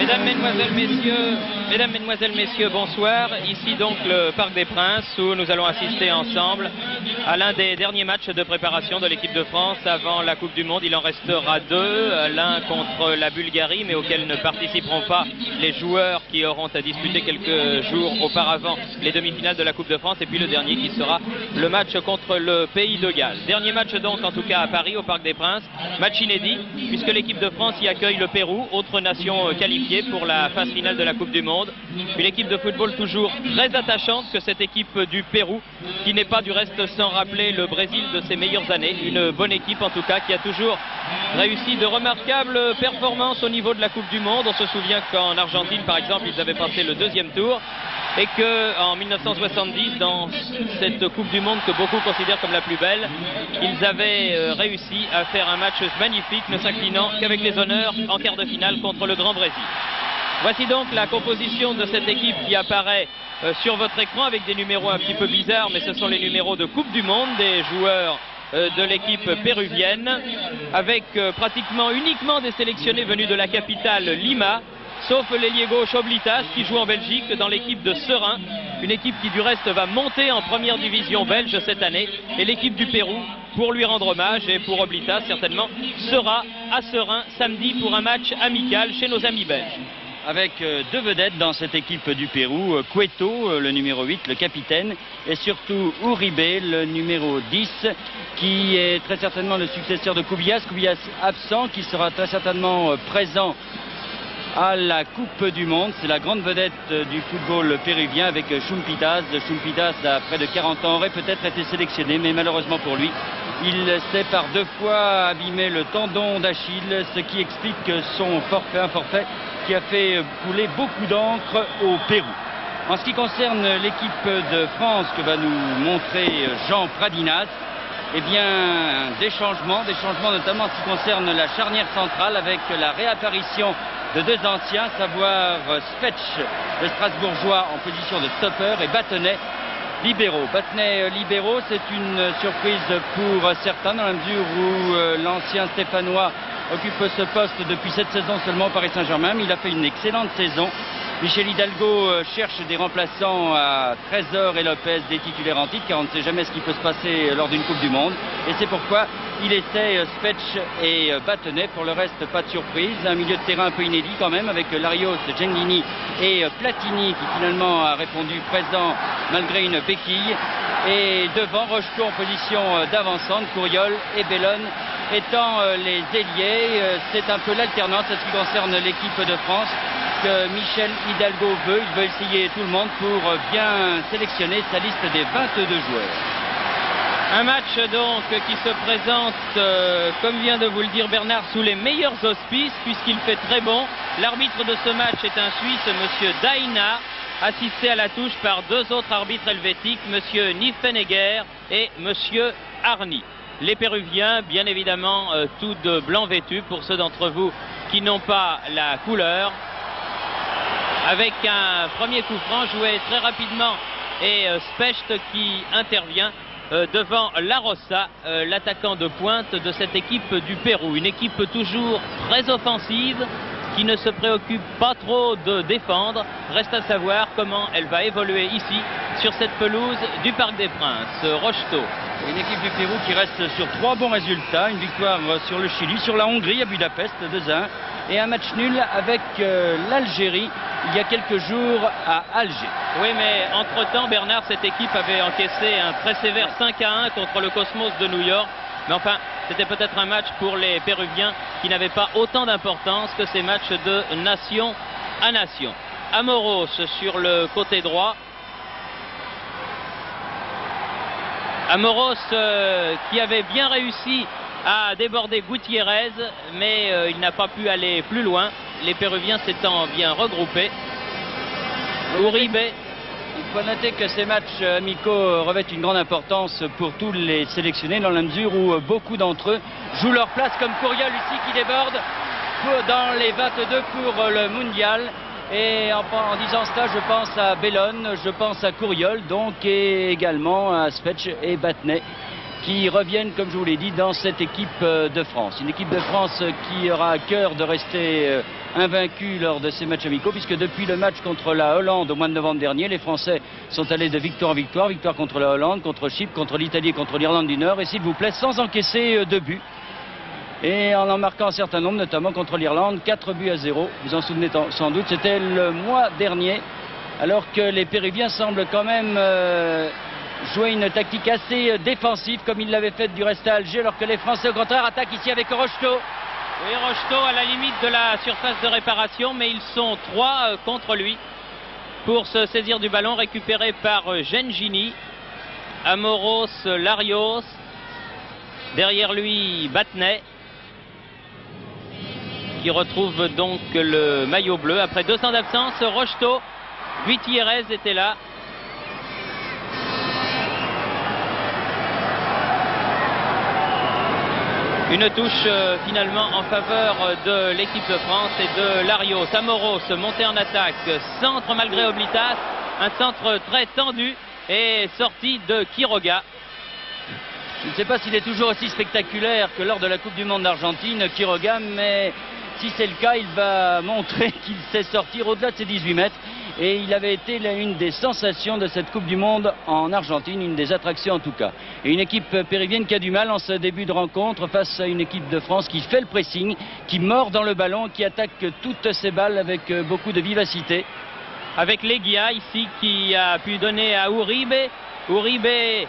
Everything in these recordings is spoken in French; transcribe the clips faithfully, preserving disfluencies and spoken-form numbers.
Mesdames, Mesdemoiselles, Messieurs, Mesdames, Mesdemoiselles, Messieurs, bonsoir. Ici donc le Parc des Princes où nous allons assister ensemble à l'un des derniers matchs de préparation de l'équipe de France avant la Coupe du Monde. Il en restera deux, l'un contre la Bulgarie mais auquel ne participeront pas les joueurs qui auront à disputer quelques jours auparavant les demi-finales de la Coupe de France, et puis le dernier qui sera le match contre le Pays de Galles. Dernier match donc en tout cas à Paris au Parc des Princes, match inédit puisque l'équipe de France y accueille le Pérou, autre nation qualifiée pour la phase finale de la Coupe du Monde. Une équipe de football toujours très attachante que cette équipe du Pérou, qui n'est pas du reste sans rappeler le Brésil de ses meilleures années. Une bonne équipe en tout cas qui a toujours réussi de remarquables performances au niveau de la Coupe du Monde. On se souvient qu'en Argentine par exemple ils avaient passé le deuxième tour, et qu'en mille neuf cent soixante-dix, dans cette Coupe du Monde que beaucoup considèrent comme la plus belle, ils avaient réussi à faire un match magnifique, ne s'inclinant qu'avec les honneurs en quart de finale contre le Grand Brésil. Voici donc la composition de cette équipe qui apparaît euh, sur votre écran avec des numéros un petit peu bizarres, mais ce sont les numéros de Coupe du Monde des joueurs euh, de l'équipe péruvienne, avec euh, pratiquement uniquement des sélectionnés venus de la capitale Lima, sauf l'ailier gauche Oblitas qui joue en Belgique dans l'équipe de Serein, une équipe qui du reste va monter en première division belge cette année, et l'équipe du Pérou, pour lui rendre hommage et pour Oblitas certainement, sera à Serein samedi pour un match amical chez nos amis belges. Avec deux vedettes dans cette équipe du Pérou, Cueto, le numéro huit, le capitaine, et surtout Uribe, le numéro dix, qui est très certainement le successeur de Cubillas. Cubillas absent, qui sera très certainement présent à la Coupe du Monde. C'est la grande vedette du football péruvien avec Chumpitas. Chumpitas, à près de quarante ans, aurait peut-être été sélectionné, mais malheureusement pour lui, il s'est par deux fois abîmé le tendon d'Achille, ce qui explique son forfait, un forfait qui a fait couler beaucoup d'encre au Pérou. En ce qui concerne l'équipe de France que va nous montrer Jean Pradinas, eh bien, des changements, des changements notamment en ce qui concerne la charnière centrale avec la réapparition de deux anciens, savoir Spetch, le Strasbourgeois, en position de stopper, et Battenet, libéraux. Battenet, libéraux, c'est une surprise pour certains dans la mesure où euh, l'ancien Stéphanois occupe ce poste depuis cette saison seulement au Paris Saint-Germain, mais il a fait une excellente saison. Michel Hidalgo cherche des remplaçants à Trésor et Lopez, des titulaires en titre, car on ne sait jamais ce qui peut se passer lors d'une Coupe du Monde. Et c'est pourquoi il essaie Spetch et Battenet. Pour le reste, pas de surprise. Un milieu de terrain un peu inédit quand même, avec Larios, Genghini et Platini, qui finalement a répondu présent malgré une béquille. Et devant, Rocheteau en position d'avancante, Couriol et Bellone étant les ailiers. C'est un peu l'alternance à ce qui concerne l'équipe de France que Michel Hidalgo veut. Il veut essayer tout le monde pour bien sélectionner sa liste des vingt-deux joueurs. Un match donc qui se présente, euh, comme vient de vous le dire Bernard, sous les meilleurs auspices puisqu'il fait très bon. L'arbitre de ce match est un Suisse, monsieur Daina, assisté à la touche par deux autres arbitres helvétiques, monsieur Niffenegger et monsieur Arni. Les Péruviens, bien évidemment, euh, tous de blanc vêtus pour ceux d'entre vous qui n'ont pas la couleur, avec un premier coup franc joué très rapidement et euh, Specht qui intervient euh, devant La Rosa, euh, l'attaquant de pointe de cette équipe du Pérou. Une équipe toujours très offensive qui ne se préoccupe pas trop de défendre. Reste à savoir comment elle va évoluer ici sur cette pelouse du Parc des Princes. Rocheteau. Une équipe du Pérou qui reste sur trois bons résultats. Une victoire sur le Chili, sur la Hongrie à Budapest deux à un, et un match nul avec euh, l'Algérie il y a quelques jours à Alger. Oui, mais entre-temps, Bernard, cette équipe avait encaissé un très sévère cinq à un contre le Cosmos de New York. Mais enfin, c'était peut-être un match pour les Péruviens qui n'avait pas autant d'importance que ces matchs de nation à nation. Amoros sur le côté droit. Amoros euh, qui avait bien réussi à déborder Gutiérrez, mais euh, il n'a pas pu aller plus loin, les Péruviens s'étant bien regroupés. Uribe. Il faut noter que ces matchs amicaux revêtent une grande importance pour tous les sélectionnés, dans la mesure où beaucoup d'entre eux jouent leur place, comme Couriol ici qui déborde dans les vingt-deux pour le mondial. Et en, en disant cela, je pense à Bellone, je pense à Couriol, donc, et également à Spetch et Battenet, qui reviennent, comme je vous l'ai dit, dans cette équipe de France. Une équipe de France qui aura à cœur de rester invaincue lors de ces matchs amicaux, puisque depuis le match contre la Hollande au mois de novembre dernier, les Français sont allés de victoire en victoire, victoire contre la Hollande, contre Chypre, contre l'Italie et contre l'Irlande du Nord, et s'il vous plaît, sans encaisser de but. Et en en marquant un certain nombre, notamment contre l'Irlande, quatre buts à zéro. Vous en souvenez sans doute, c'était le mois dernier, alors que les Péruviens semblent quand même euh, jouer une tactique assez défensive, comme ils l'avaient fait du reste à Alger, alors que les Français, au contraire, attaquent ici avec Rocheteau. Oui, Rocheteau à la limite de la surface de réparation, mais ils sont trois euh, contre lui pour se saisir du ballon, récupéré par euh, Gengini, Amoros, Larios, derrière lui Battenay, qui retrouve donc le maillot bleu. Après deux ans d'absence, Rocheteau, Gutiérrez était là. Une touche euh, finalement en faveur de l'équipe de France et de Larios. Amoros monté en attaque, centre malgré Oblitas, un centre très tendu et sorti de Quiroga. Je ne sais pas s'il est toujours aussi spectaculaire que lors de la Coupe du Monde d'Argentine, Quiroga, mais si c'est le cas, il va montrer qu'il sait sortir au-delà de ses dix-huit mètres. Et il avait été l'une des sensations de cette Coupe du Monde en Argentine, une des attractions en tout cas. Et une équipe péruvienne qui a du mal en ce début de rencontre face à une équipe de France qui fait le pressing, qui mord dans le ballon, qui attaque toutes ses balles avec beaucoup de vivacité. Avec Leguia ici qui a pu donner à Uribe. Uribe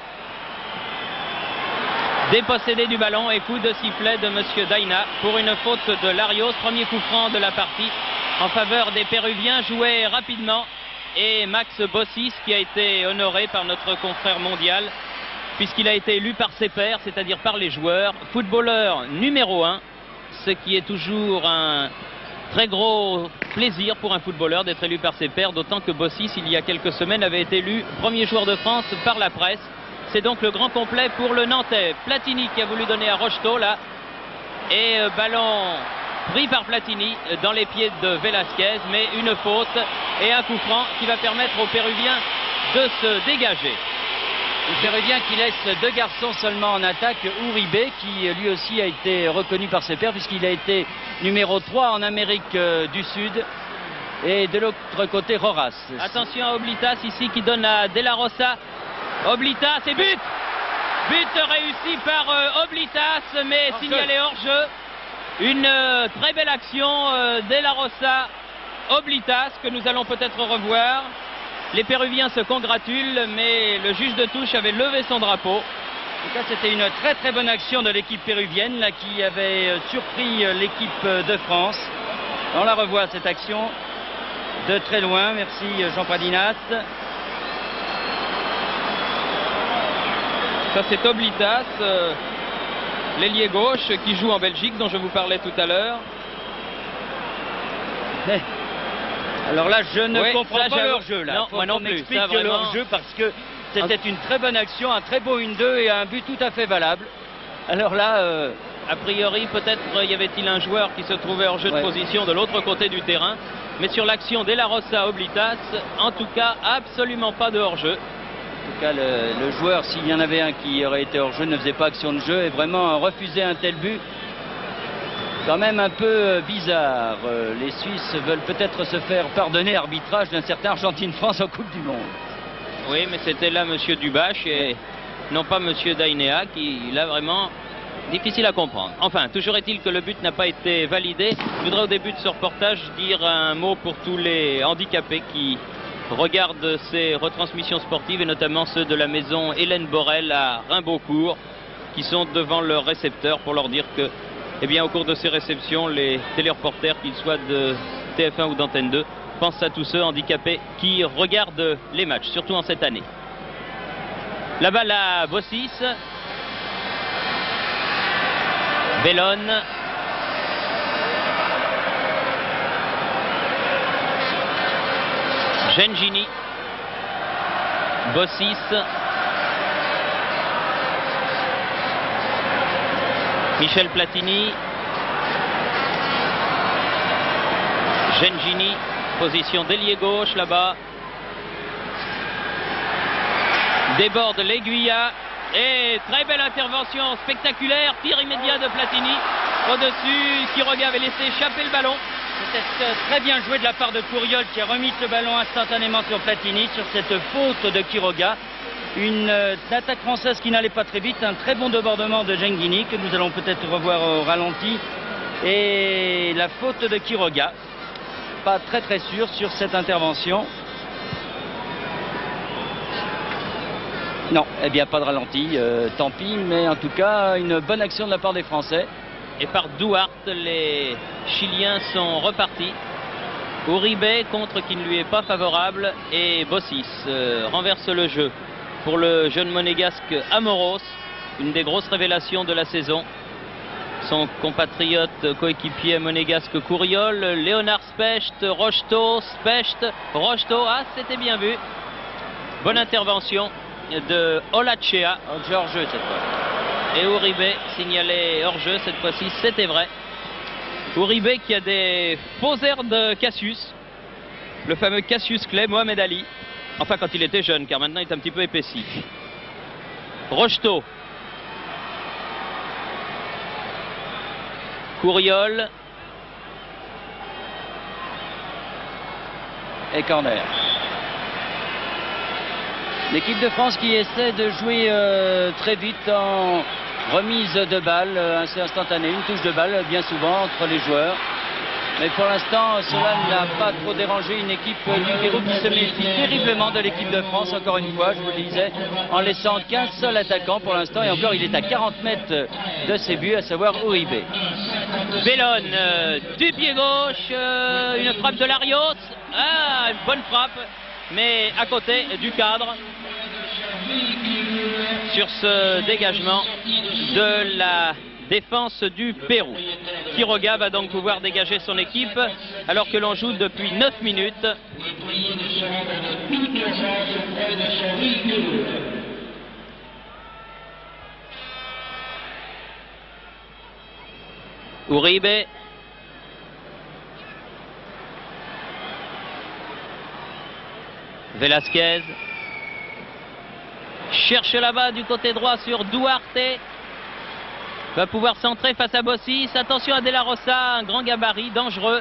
dépossédé du ballon et coup de sifflet de Monsieur Daina pour une faute de Larios. Premier coup franc de la partie en faveur des Péruviens, joué rapidement, et Max Bossis qui a été honoré par notre confrère mondial puisqu'il a été élu par ses pairs, c'est-à-dire par les joueurs, footballeur numéro un, ce qui est toujours un très gros plaisir pour un footballeur d'être élu par ses pairs, d'autant que Bossis il y a quelques semaines avait été élu premier joueur de France par la presse. C'est donc le grand complet pour le Nantais. Platini qui a voulu donner à Rocheteau là, et euh, ballon pris par Platini dans les pieds de Velasquez, mais une faute et un coup franc qui va permettre aux Péruviens de se dégager. Les Péruviens qui laissent deux garçons seulement en attaque, Uribe qui lui aussi a été reconnu par ses pairs puisqu'il a été numéro trois en Amérique du Sud, et de l'autre côté Roras. Attention à Oblitas ici qui donne à De La Rosa. Oblitas et but But réussi par euh, Oblitas, mais hors signalé hors jeu. Une euh, très belle action euh, De La Rosa, Oblitas, que nous allons peut-être revoir. Les Péruviens se congratulent, mais le juge de touche avait levé son drapeau. En tout cas, c'était une très très bonne action de l'équipe péruvienne là, qui avait euh, surpris euh, l'équipe de France. On la revoit cette action de très loin. Merci Jean Pradinas. Ça c'est Oblitas, euh, l'ailier gauche qui joue en Belgique dont je vous parlais tout à l'heure. Alors là je ne oui, comprends ça, pas leur jeu là. Non, Faut moi non qu'on plus. explique ça, vraiment... leur jeu parce que c'était une très bonne action, un très beau un deux et un but tout à fait valable. Alors là, euh... a priori peut-être y avait-il un joueur qui se trouvait hors jeu ouais. de position de l'autre côté du terrain. Mais sur l'action De La Rosa Oblitas, en tout cas absolument pas de hors-jeu. En tout cas, le, le joueur, s'il y en avait un qui aurait été hors jeu, ne faisait pas action de jeu et vraiment refuser un tel but, quand même un peu bizarre. Les Suisses veulent peut-être se faire pardonner arbitrage d'un certain Argentine-France en Coupe du Monde. Oui, mais c'était là Monsieur Dubache et non pas Monsieur Dainéa qui, là, vraiment difficile à comprendre. Enfin, toujours est-il que le but n'a pas été validé. Je voudrais au début de ce reportage dire un mot pour tous les handicapés qui regardent ces retransmissions sportives et notamment ceux de la maison Hélène Borel à Rimbaudcourt qui sont devant leur récepteur pour leur dire que, eh bien, au cours de ces réceptions, les téléreporters, qu'ils soient de T F un ou d'Antenne deux, pensent à tous ceux handicapés qui regardent les matchs, surtout en cette année. La balle à Bossis. Bellone. Gengini. Bossis. Michel Platini. Gengini. Position d'ailier gauche là-bas. Déborde l'Aiguilla. Et très belle intervention spectaculaire. Tir immédiat de Platini. Au-dessus, Quiroga avait laissé échapper le ballon. C'était très bien joué de la part de Couriol qui a remis ce ballon instantanément sur Platini sur cette faute de Quiroga. Une euh, attaque française qui n'allait pas très vite. Un très bon débordement de Genghini que nous allons peut-être revoir au ralenti. Et la faute de Quiroga. Pas très très sûr sur cette intervention. Non, eh bien pas de ralenti, euh, tant pis, mais en tout cas une bonne action de la part des Français. Et par Duarte, les Chiliens sont repartis. Uribe, contre qui ne lui est pas favorable, et Bossis euh, renverse le jeu pour le jeune monégasque Amoros, une des grosses révélations de la saison. Son compatriote coéquipier monégasque Couriol, Léonard Specht, Rocheteau, Specht, Rocheteau, ah c'était bien vu. Bonne intervention de Olachea. Hors-jeu cette fois. Et Uribe signalait hors-jeu cette fois-ci, c'était vrai. Uribe qui a des faux airs de Cassius, le fameux Cassius Clay, Mohamed Ali. Enfin quand il était jeune, car maintenant il est un petit peu épaissi. Rocheteau. Couriol. Et corner. L'équipe de France qui essaie de jouer euh, très vite en remise de balle, euh, assez instantanée, une touche de balle bien souvent entre les joueurs. Mais pour l'instant, cela n'a pas trop dérangé une équipe du Pérou qui se méfie terriblement de l'équipe de France, encore une fois, je vous le disais, en laissant qu'un seul attaquant pour l'instant. Et encore, il est à quarante mètres de ses buts, à savoir Uribe. Bellone, euh, du pied gauche, euh, une frappe de Larios. Ah, une bonne frappe, mais à côté du cadre. Sur ce dégagement de la défense du Pérou. Quiroga va donc pouvoir dégager son équipe alors que l'on joue depuis neuf minutes. Uribe. Velasquez. Cherche là-bas du côté droit sur Duarte. Va pouvoir centrer face à Bossis. Attention à De La Rosa, un grand gabarit, dangereux.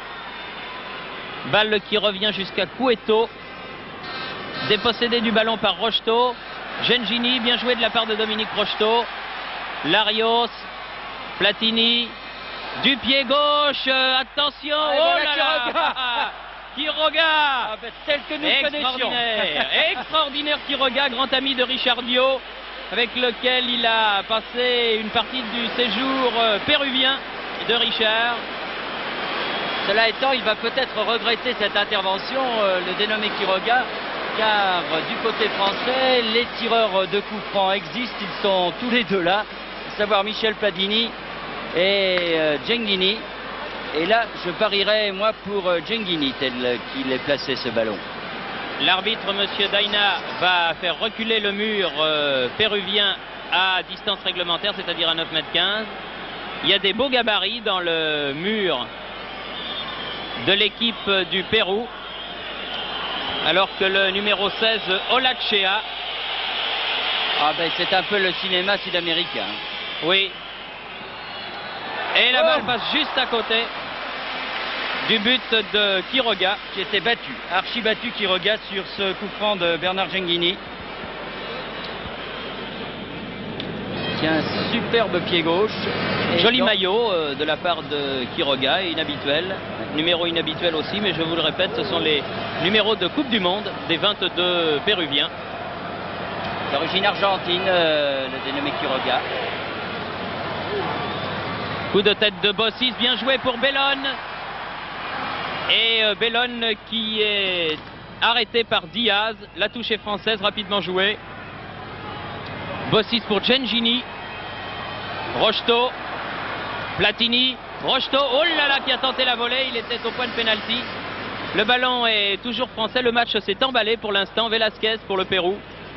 Balle qui revient jusqu'à Cueto. Dépossédé du ballon par Rocheteau. Genghini, bien joué de la part de Dominique Rocheteau. Larios. Platini. Du pied gauche. Attention. Ah, oh voilà, là là. Quiroga, ah ben, tel que nous extraordinaire, extraordinaire Quiroga, grand ami de Richard Dio, avec lequel il a passé une partie du séjour péruvien de Richard. Cela étant, il va peut-être regretter cette intervention, euh, le dénommé Quiroga, car du côté français, les tireurs de coups francs existent, ils sont tous les deux là, à savoir Michel Platini et euh, Genghini. Et là, je parierais, moi, pour Genghini, tel qu'il est placé, ce ballon. L'arbitre, monsieur Daina, va faire reculer le mur euh, péruvien à distance réglementaire, c'est-à-dire à neuf mètres quinze. Il y a des beaux gabarits dans le mur de l'équipe du Pérou, alors que le numéro seize, Olachea... Ah ben, c'est un peu le cinéma sud-américain. Oui. Et la balle passe juste à côté du but de Quiroga, qui était battu, archi battu Quiroga sur ce coup franc de Bernard Genghini. Tiens, superbe pied gauche. Et joli donc... maillot euh, de la part de Quiroga, inhabituel, numéro inhabituel aussi, mais je vous le répète, ce sont les numéros de Coupe du Monde des vingt-deux Péruviens. D'origine argentine, euh, le dénommé Quiroga. Coup de tête de Bossis, bien joué pour Bellone. Et euh, Bellone qui est arrêté par Diaz. La touche est française, rapidement jouée. Bossis pour Genghini. Rocheteau. Platini. Rocheteau, oh là là, qui a tenté la volée. Il était au point de pénalty. Le ballon est toujours français. Le match s'est emballé pour l'instant. Velasquez pour le Pérou.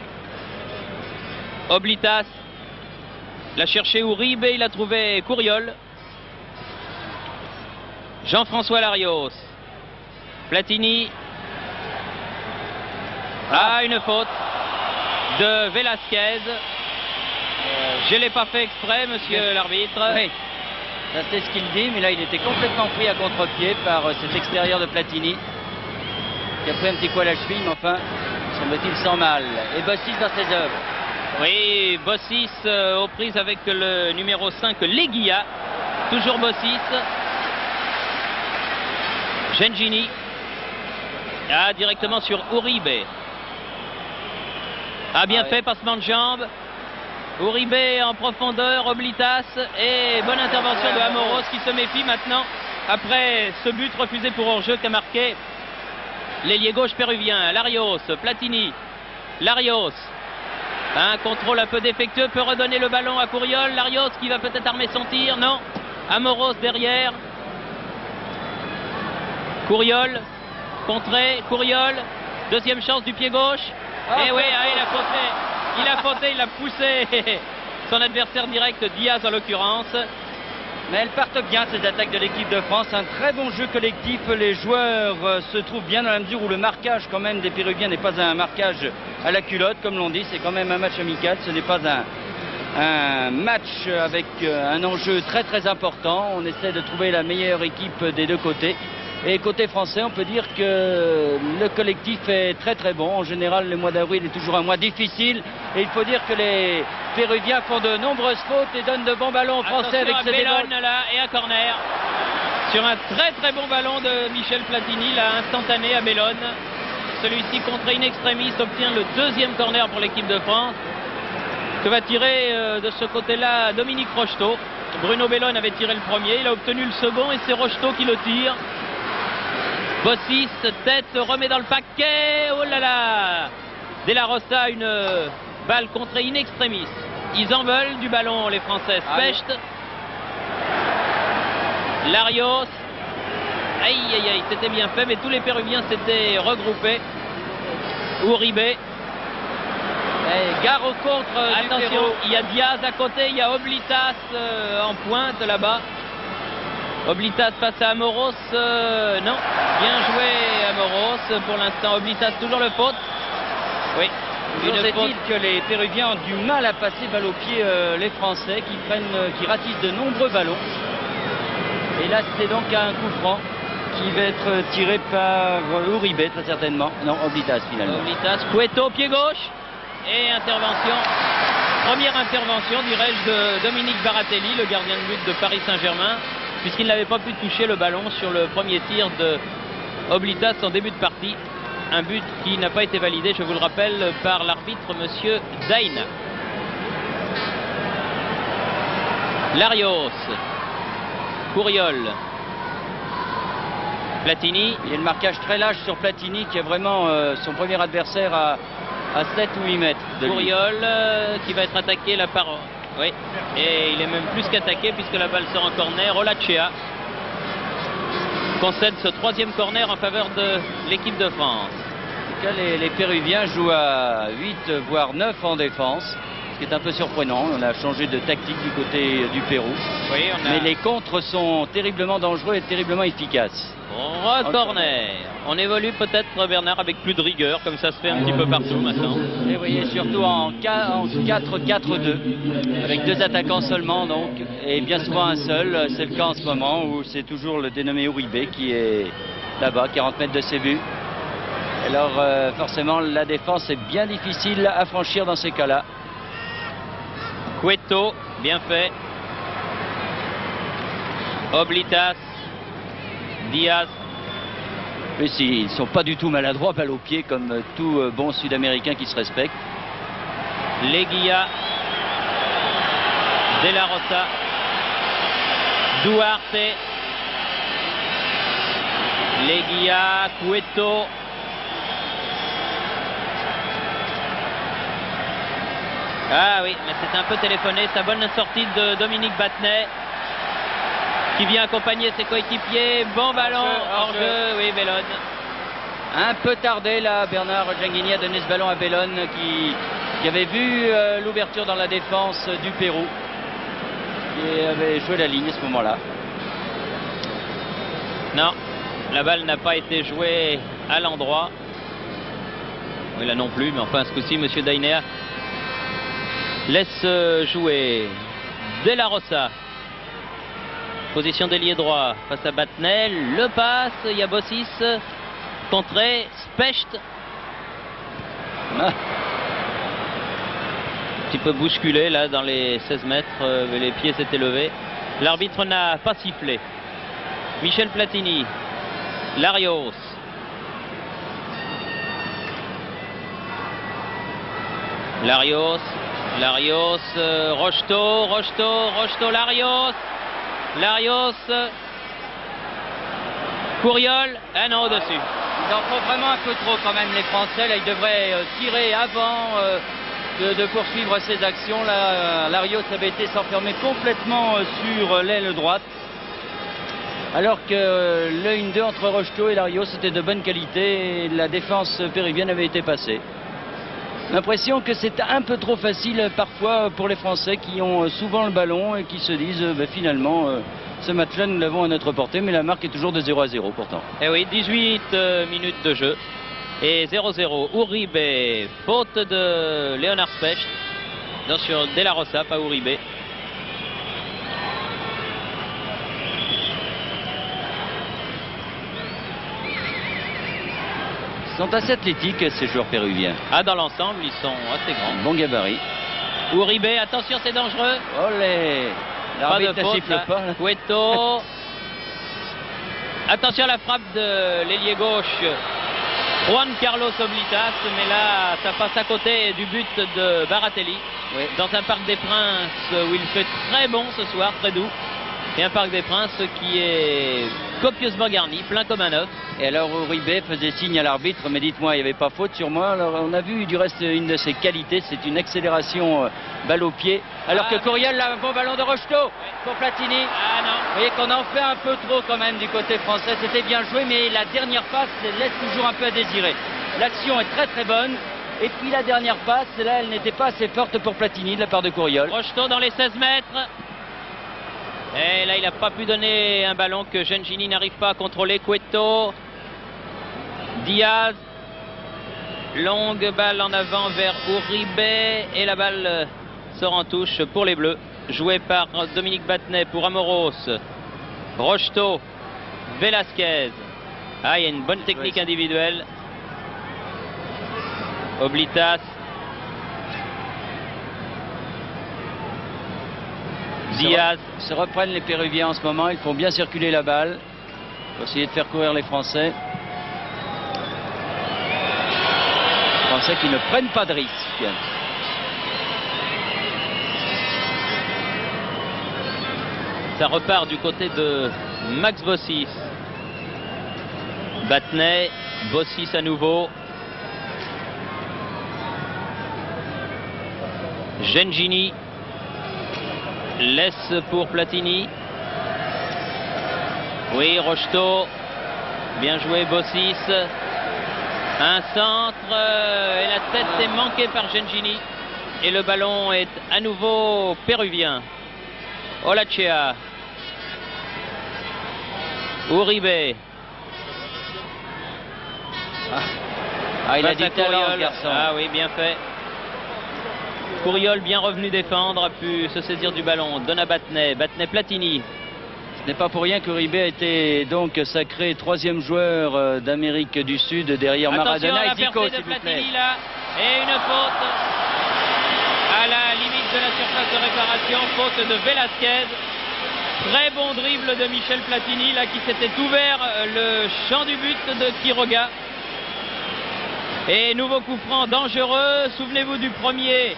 Oblitas l'a cherché Uribe, il a trouvé Couriol. Jean-François Larios. Platini. Ah, une faute de Velasquez. Je ne l'ai pas fait exprès, monsieur l'arbitre. Oui, ça c'est ce qu'il dit, mais là il était complètement pris à contre-pied par euh, cet extérieur de Platini, qui a pris un petit coup à la cheville, mais enfin, semble-t-il sans mal. Et Bossis dans ses œuvres. Oui, Bossis euh, aux prises avec le numéro cinq, Leguia. Toujours Bossis. Gengini. Ah, directement sur Uribe. Ah, bien ah, fait, oui. Passement de jambes. Uribe en profondeur, Oblitas. Et bonne intervention ouais, de Amoros qui se méfie maintenant. Après ce but refusé pour hors-jeu qu'a marqué l'ailier gauche péruvien. Larios, Platini. Larios. Un contrôle un peu défectueux, peut redonner le ballon à Couriol. Larios qui va peut-être armer son tir. Non. Amoros derrière. Couriol. Contré. Couriol. Deuxième chance du pied gauche. Oh, et oui, ah, il a fauté. Il a fauté, il a poussé son adversaire direct, Diaz en l'occurrence. Mais elles partent bien, ces attaques de l'équipe de France. Un très bon jeu collectif. Les joueurs euh, se trouvent bien dans la mesure où le marquage quand même des Péruviens n'est pas un marquage à la culotte, comme l'on dit. C'est quand même un match amical. Ce n'est pas un, un match avec euh, un enjeu très très important. On essaie de trouver la meilleure équipe des deux côtés. Et côté français, on peut dire que le collectif est très très bon. En général, le mois d'avril est toujours un mois difficile. Et il faut dire que les Péruviens font de nombreuses fautes et donnent de bons ballons aux Français. Attention avec ce Bellone là et un corner. Sur un très très bon ballon de Michel Platini, là instantané à Bellone. Celui-ci contré in extremis obtient le deuxième corner pour l'équipe de France. Que va tirer euh, de ce côté-là Dominique Rocheteau. Bruno Bellone avait tiré le premier, il a obtenu le second et c'est Rocheteau qui le tire. Bossis, tête, remet dans le paquet. Oh là là! De la Rosa, une balle contrée in extremis. Ils en veulent du ballon, les Français. Specht. Larios. Aïe, aïe, aïe, c'était bien fait, mais tous les Péruviens s'étaient regroupés. Uribe. Et gare au contre. Attention, il y a Diaz à côté, il y a Oblitas euh, en pointe là-bas. Oblitas face à Amoros, euh, non, bien joué Amoros, pour l'instant Oblitas toujours le faute. Oui, toujours est-il que les Péruviens ont du mal à passer balle au pied euh, les Français qui prennent, euh, qui ratissent de nombreux ballons. Et là c'est donc un coup franc qui va être tiré par euh, Uribe très certainement, non Oblitas finalement. Oblitas, Cueto pied gauche et intervention, première intervention dirais-je de Dominique Baratelli, le gardien de but de Paris Saint-Germain, puisqu'il n'avait pas pu toucher le ballon sur le premier tir de Oblitas en début de partie. Un but qui n'a pas été validé, je vous le rappelle, par l'arbitre monsieur Daina. Larios. Couriol. Platini. Il y a le marquage très large sur Platini qui est vraiment euh, son premier adversaire à, à sept ou huit mètres. De Couriol euh, qui va être attaqué là par... Oui, et il est même plus qu'attaqué puisque la balle sort en corner. Olachea concède ce troisième corner en faveur de l'équipe de France. En tout cas, les, les Péruviens jouent à huit voire neuf en défense, ce qui est un peu surprenant. On a changé de tactique du côté du Pérou. Oui, on a... Mais les contres sont terriblement dangereux et terriblement efficaces. Re-corner. On évolue peut-être, Bernard, avec plus de rigueur, comme ça se fait un petit peu partout maintenant. Et vous voyez, surtout en quatre quatre deux, avec deux attaquants seulement, donc, et bien souvent un seul. C'est le cas en ce moment où c'est toujours le dénommé Uribe qui est là-bas, quarante mètres de ses buts. Alors, euh, forcément, la défense est bien difficile à franchir dans ces cas-là. Cueto, bien fait. Oblitas. Diaz. Mais si, ils ne sont pas du tout maladroits, balle au pied, comme tout euh, bon Sud-Américain qui se respecte. Leguia. De la Rosa. Duarte. Leguia. Cueto. Ah oui, mais c'est un peu téléphoné. Sa bonne sortie de Dominique Battenet, qui vient accompagner ses coéquipiers. Bon ballon, hors-jeu, hors oui, Bellone. Un peu tardé là, Bernard Gengini a donné ce ballon à Bellone qui, qui avait vu euh, l'ouverture dans la défense du Pérou. Et avait joué la ligne à ce moment-là. Non, la balle n'a pas été jouée à l'endroit. Oui, là non plus, mais enfin ce coup-ci, M. Dainea laisse jouer De La Rosa. Position d'ailier droit face à Battenel. Le passe, il y a Bossis. Contré, Specht. Ah. Un petit peu bousculé là dans les seize mètres. Euh, les pieds s'étaient levés. L'arbitre n'a pas sifflé. Michel Platini. Larios. Larios. Larios. Euh, Rocheteau. Rocheteau. Rocheteau. Larios. Larios. Courriol. Ah non, au-dessus. Ils en font vraiment un peu trop quand même les Français. Là, ils devraient euh, tirer avant euh, de, de poursuivre ces actions. Là, euh, Larios avait été s'enfermer complètement euh, sur l'aile droite. Alors que euh, le un deux entre Rocheteau et Larios était de bonne qualité et la défense péruvienne avait été passée. L'impression que c'est un peu trop facile parfois pour les Français qui ont souvent le ballon et qui se disent euh, ben, finalement euh, ce match-là nous l'avons à notre portée, mais la marque est toujours de zéro à zéro pourtant. Eh oui, dix-huit euh, minutes de jeu et zéro zéro. Uribe, faute de Léonard Specht. Non, sur De La Rosa, pas Uribe. Ils sont assez athlétiques ces joueurs péruviens. Ah, dans l'ensemble, ils sont assez grands. Bon gabarit. Uribe, attention, c'est dangereux. Olé. L'arbitre ne siffle pas. Cueto. Attention à la frappe de l'ailier gauche Juan Carlos Oblitas, mais là ça passe à côté du but de Baratelli. Oui. Dans un Parc des Princes où il fait très bon ce soir, très doux. Et un Parc des Princes qui est copieusement garni, plein comme un œuf. Et alors Uribe faisait signe à l'arbitre, mais dites-moi, il n'y avait pas faute sur moi. Alors on a vu du reste une de ses qualités, c'est une accélération euh, balle au pied. Alors ah, que Courriol a un bon ballon de Rocheteau pour Platini. Ah non. Vous voyez qu'on en fait un peu trop quand même du côté français. C'était bien joué, mais la dernière passe laisse toujours un peu à désirer. L'action est très très bonne. Et puis la dernière passe, là, elle n'était pas assez forte pour Platini de la part de Courriol. Rocheteau dans les seize mètres. Et là, il n'a pas pu donner un ballon que Gengini n'arrive pas à contrôler. Cueto. Diaz. Longue balle en avant vers Uribe. Et la balle sort en touche pour les Bleus. Joué par Dominique Battenet pour Amoros. Rocheteau. Velasquez. Ah, il y a une bonne technique individuelle. Oblitas. Diaz. Se reprennent les Péruviens en ce moment, ils font bien circuler la balle pour essayer de faire courir les Français. Les Français qui ne prennent pas de risques. Ça repart du côté de Max Bossis. Battenet, Bossis à nouveau. Gengini. Laisse pour Platini. Oui, Rocheteau. Bien joué, Bossis. Un centre. Et la tête est manquée par Gengini. Et le ballon est à nouveau péruvien. Olachea. Uribe. Ah, ah il a du talent, ce garçon. Ah oui, bien fait. Courriol, bien revenu défendre, a pu se saisir du ballon. Donne à Battenet. Battenet Platini. Ce n'est pas pour rien qu'Uribe a été donc sacré troisième joueur d'Amérique du Sud derrière Attention Maradona et Zico, s'il vous plaît. Là, et une faute à la limite de la surface de réparation. Faute de Velasquez. Très bon dribble de Michel Platini là qui s'était ouvert le champ du but de Quiroga. Et nouveau coup franc dangereux. Souvenez-vous du premier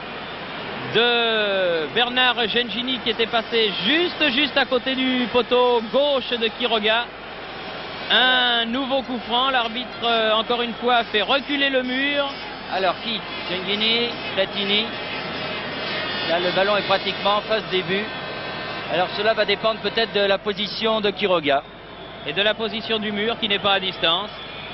de Bernard Gengini qui était passé juste juste à côté du poteau gauche de Quiroga. Un nouveau coup franc. L'arbitre euh, encore une fois fait reculer le mur. Alors qui? Gengini, Platini. Là le ballon est pratiquement en face des buts. Alors cela va dépendre peut-être de la position de Quiroga. Et de la position du mur qui n'est pas à distance.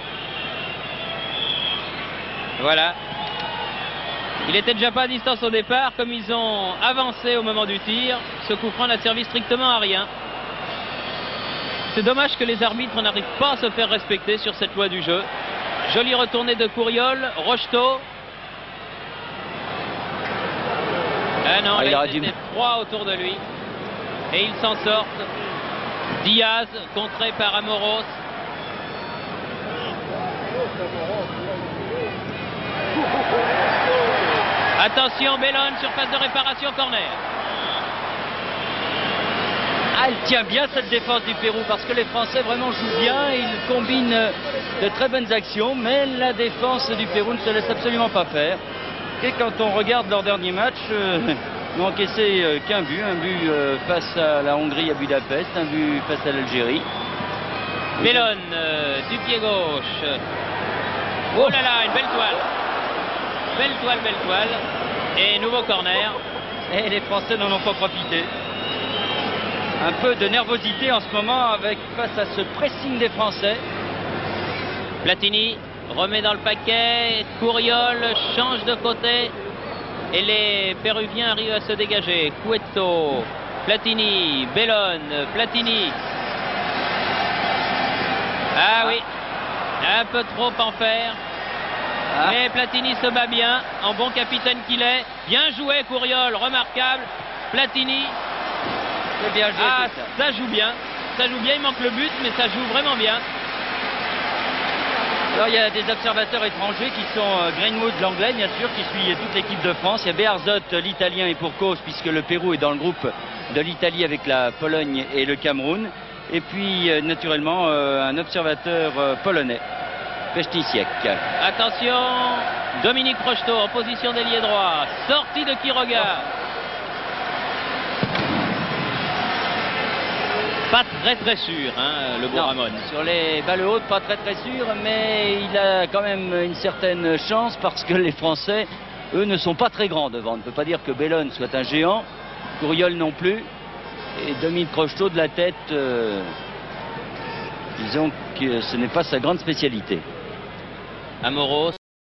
Voilà. Il était déjà pas à distance au départ. Comme ils ont avancé au moment du tir, ce coup franc n'a servi strictement à rien. C'est dommage que les arbitres n'arrivent pas à se faire respecter sur cette loi du jeu. Jolie retournée de Courriol. Rocheteau. Ah non, Ah, il là, aurait il dû- était froid autour de lui. Et ils s'en sortent. Diaz, contré par Amoros. Attention, Bellone, surface de réparation, corner. Ah, elle tient bien cette défense du Pérou parce que les Français vraiment jouent bien, ils combinent de très bonnes actions, mais la défense du Pérou ne se laisse absolument pas faire. Et quand on regarde leur dernier match, euh, ils n'ont encaissé euh, qu'un but, un but euh, face à la Hongrie à Budapest, un but face à l'Algérie. Bellone, euh, du pied gauche. Oh là là, une belle toile. Belle toile, belle toile. Et nouveau corner. Et les Français n'en ont pas profité. Un peu de nervosité en ce moment avec face à ce pressing des Français. Platini remet dans le paquet. Couriol change de côté. Et les Péruviens arrivent à se dégager. Cueto, Platini, Bellone, Platini. Ah oui, un peu trop en faire. Ah. Mais Platini se bat bien, en bon capitaine qu'il est. Bien joué, Couriol, remarquable. Platini. C'est bien joué. Ah, tout ça. ça joue bien. Ça joue bien, il manque le but, mais ça joue vraiment bien. Alors il y a des observateurs étrangers qui sont euh, Greenwood, l'anglais bien sûr, qui suit toute l'équipe de France. Il y a Bearzot, l'italien, et pour cause puisque le Pérou est dans le groupe de l'Italie avec la Pologne et le Cameroun. Et puis euh, naturellement euh, un observateur euh, polonais, Pesnisiek. Attention, Dominique Rocheteau en position d'ailier droit. Sortie de Quiroga. Pas très très sûr, hein, le beau Non, Ramon. sur les balles hautes, pas très très sûr, mais il a quand même une certaine chance parce que les Français, eux, ne sont pas très grands devant. On ne peut pas dire que Bellone soit un géant, Couriol non plus, et Dominique Rocheteau de la tête, euh, disons que ce n'est pas sa grande spécialité. Amoros.